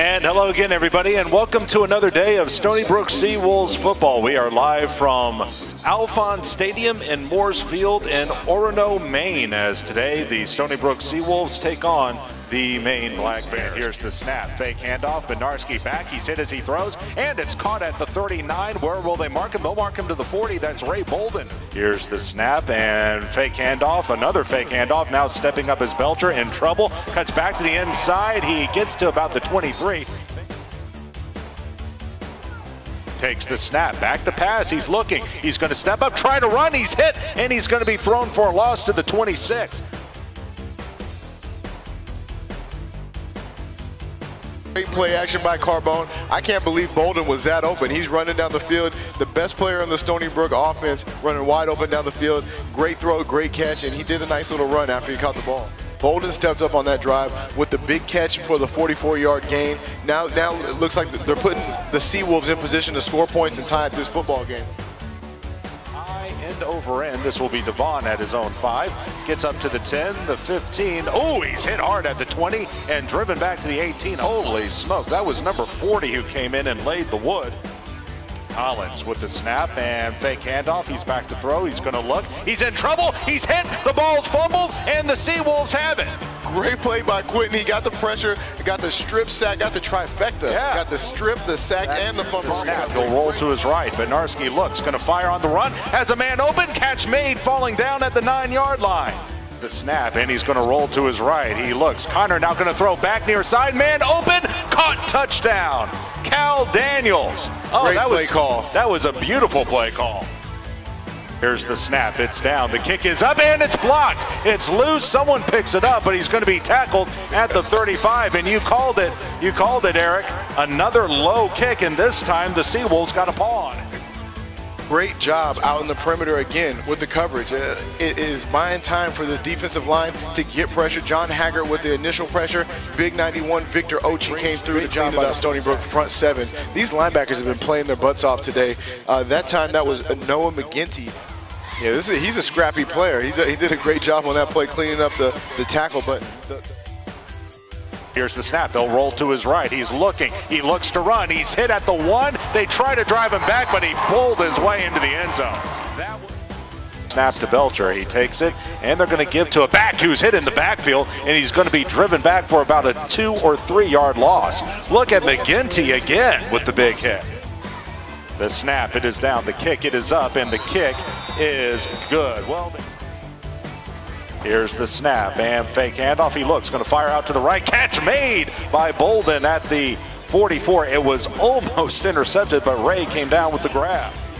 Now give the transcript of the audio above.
And hello again, everybody, and welcome to another day of Stony Brook Seawolves football. We are live from Alphonse Stadium in Moores Field in Orono, Maine, as today the Stony Brook Seawolves take on the Maine Black Bears. Here's the snap, fake handoff, Bednarski back, he's hit as he throws, and it's caught at the 39. Where will they mark him? They'll mark him to the 40, that's Ray Bolden. Here's the snap and fake handoff, another fake handoff, now stepping up as Belcher in trouble, cuts back to the inside, he gets to about the 23. Takes the snap, back to pass, he's looking, he's going to step up, try to run, he's hit, and he's going to be thrown for a loss to the 26. Great play action by Carbone. I can't believe Bolden was that open. He's running down the field. The best player on the Stony Brook offense, running wide open down the field. Great throw, great catch, and he did a nice little run after he caught the ball. Bolden stepped up on that drive with the big catch for the 44-yard gain. Now it looks like they're putting the Seawolves in position to score points and tie up this football game. End over end. This will be Devon at his own 5. Gets up to the 10, the 15. Oh, he's hit hard at the 20 and driven back to the 18. Holy smoke. That was number 40 who came in and laid the wood. Collins with the snap and fake handoff. He's back to throw. He's going to look. He's in trouble. He's hit. The ball's fumbled, and the Seawolves have it. Great play by Quinton. He got the pressure, got the strip sack, got the trifecta. Yeah. Got the strip, the sack, and the fumble. He'll roll to his right. Bednarski looks, going to fire on the run. Has a man open. Catch made, falling down at the 9-yard line. The snap, and he's going to roll to his right. He looks. Connor now going to throw back near side. Man open. Caught, touchdown. Cal Daniels. Oh, Great play call. That was a beautiful play call. Here's the snap, it's down, the kick is up, and it's blocked. It's loose, someone picks it up, but he's going to be tackled at the 35, and you called it, Eric. Another low kick, and this time the Seawolves got a paw on it. Great job out in the perimeter again with the coverage. It is buying time for the defensive line to get pressure. John Haggart with the initial pressure. Big 91 Victor Ochi came through. Good job by the Stony Brook front 7. These linebackers have been playing their butts off today. That time that was Noah McGinty. Yeah, he's a scrappy player. He did a great job on that play cleaning up the tackle. But here's the snap. They'll roll to his right. He's looking. He looks to run. He's hit at the 1. They try to drive him back, but he pulled his way into the end zone. Snap to Belcher. He takes it, and they're going to give to a back who's hit in the backfield, and he's going to be driven back for about a 2 or 3 yard loss. Look at McGinty again with the big hit. The snap, it is down. The kick, it is up, and the kick is good. Well, here's the snap and fake handoff. He looks, going to fire out to the right. Catch made by Bolden at the 44. It was almost intercepted, but Ray came down with the grab.